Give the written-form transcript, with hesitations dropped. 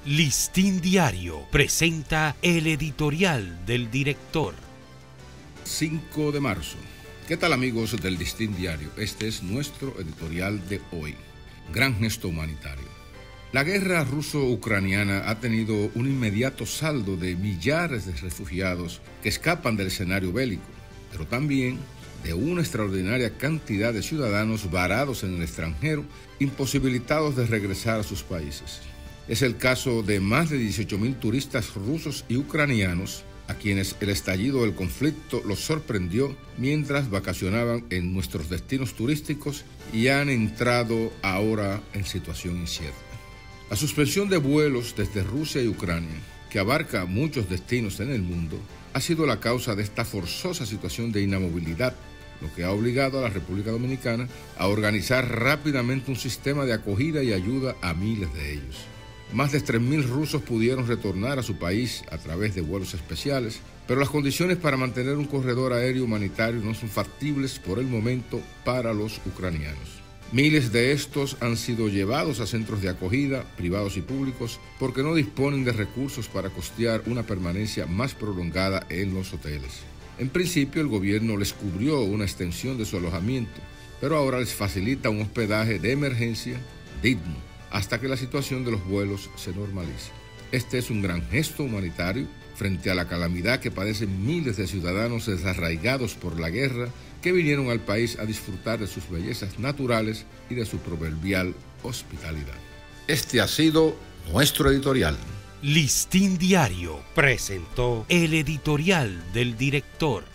Listín Diario presenta el editorial del director. 5 de marzo. ¿Qué tal, amigos del Listín Diario? Este es nuestro editorial de hoy. Gran gesto humanitario. La guerra ruso-ucraniana ha tenido un inmediato saldo de millares de refugiados que escapan del escenario bélico, pero también de una extraordinaria cantidad de ciudadanos varados en el extranjero, imposibilitados de regresar a sus países. Es el caso de más de 18.000 turistas rusos y ucranianos a quienes el estallido del conflicto los sorprendió mientras vacacionaban en nuestros destinos turísticos y han entrado ahora en situación incierta. La suspensión de vuelos desde Rusia y Ucrania, que abarca muchos destinos en el mundo, ha sido la causa de esta forzosa situación de inamovilidad, lo que ha obligado a la República Dominicana a organizar rápidamente un sistema de acogida y ayuda a miles de ellos. Más de 3.000 rusos pudieron retornar a su país a través de vuelos especiales, pero las condiciones para mantener un corredor aéreo humanitario no son factibles por el momento para los ucranianos. Miles de estos han sido llevados a centros de acogida, privados y públicos, porque no disponen de recursos para costear una permanencia más prolongada en los hoteles. En principio, el gobierno les cubrió una extensión de su alojamiento, pero ahora les facilita un hospedaje de emergencia digno, hasta que la situación de los vuelos se normalice. Este es un gran gesto humanitario frente a la calamidad que padecen miles de ciudadanos desarraigados por la guerra que vinieron al país a disfrutar de sus bellezas naturales y de su proverbial hospitalidad. Este ha sido nuestro editorial. Listín Diario presentó el editorial del director.